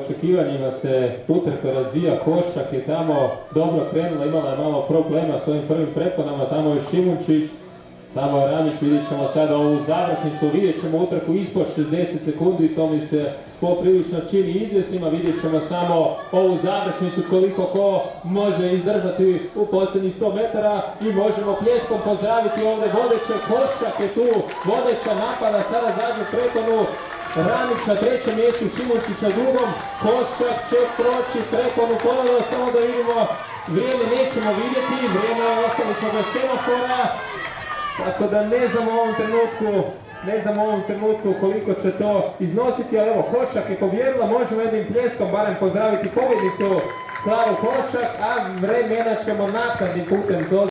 očekivanjima se utrka razvija. Koščak je tamo dobro krenula, imala je malo problema s ovim prvim preponama, tamo je Šimunčić, tamo je Ramić, vidjet ćemo sada ovu završnicu, vidjet ćemo utrku ispod 60 sekundi, to mi se poprilično čini izvjesnima, vidjet ćemo samo ovu završnicu koliko ko može izdržati u posljednjih 100 metara i možemo pljeskom pozdraviti ovdje vodeće. Koščak je tu, vodeća napada sada zadnju preponu, Ramić na trećem mjestu, Šimunčić na drugom, Koščak će proći preponu ponovno, samo da vidimo, vrijeme nećemo vidjeti, vrijeme ostali smo bez semafora, tako da ne znam u ovom trenutku koliko će to iznositi, ali evo Koščak je pobjedila, možemo jednim pljeskom barem pozdraviti pobjednicu Klaru Koščak, a vremena ćemo naknadnim putem